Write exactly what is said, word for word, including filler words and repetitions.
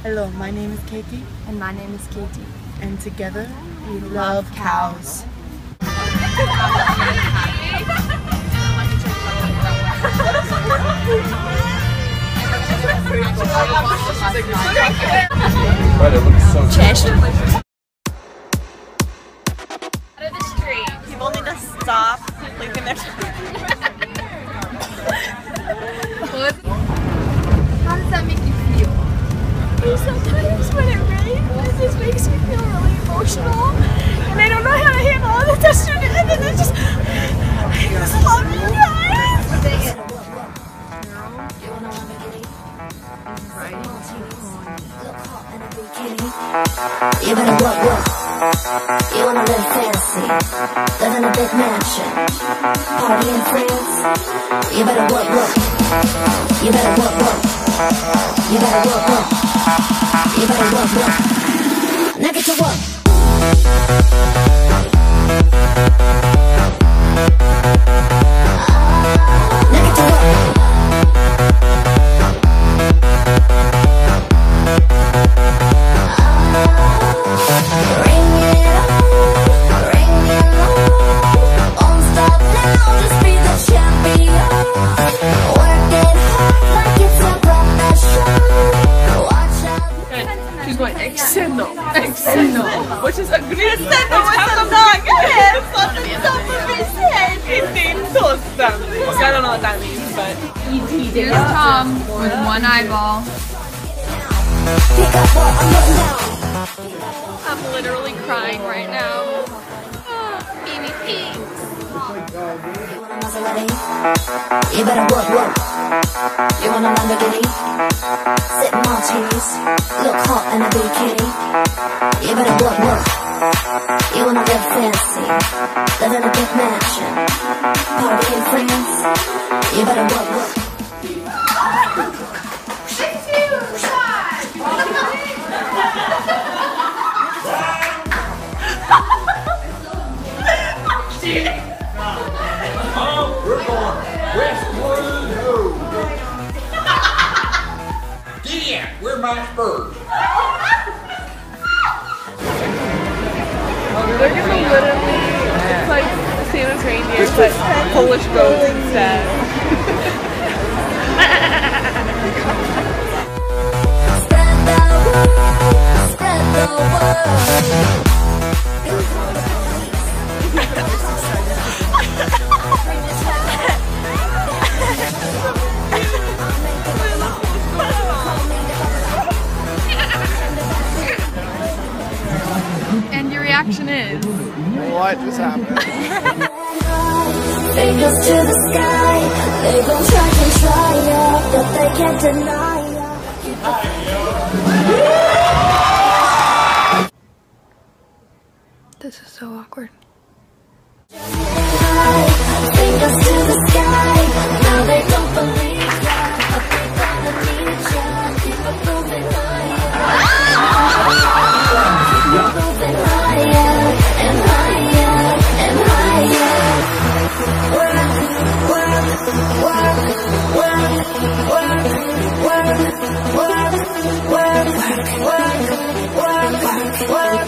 Hello, my name is Katie. And my name is Katie. And together, we love, love cows. Cześć. Out of the street. People need to stop leaving their How does that make you feel? Sometimes when it rains, it just makes me feel really emotional. And I don't know how to handle all the dust and then it just, I just love you guys. You better work, work. You wanna live fancy, live in a big mansion, party in France. You better work, work. You better work, work. You better work, work. You better work, work. Now get to work. Now get to work. She's going extendo, extendo, which is a good Extendo with some dog. Yes, on the top of his head. I don't know what that means, but Here's Tom with one eyeball. I'm literally crying right now. Baby pee. You better work, work. You want a Lamborghini? Sip martinis, look hot in a bikini. You better work, work. You wanna live fancy, live in a big mansion, party in France. You better work, work. Oh, we're going Westwood Road. Yeah, we're my Spurs. They're gonna literally, it's like Santa's reindeer, but Polish goats instead. Spread the word, spread the word. And your reaction is? What just happened? Fingers to the sky, they gon' try and try ya, but they can't deny ya. This is so awkward. Fingers to the sky, now they don't believe ya, but they gonna need ya. Keep it moving higher, moving higher and higher and higher. Work, work, work, work, work, work, work, work, work, work, work, work.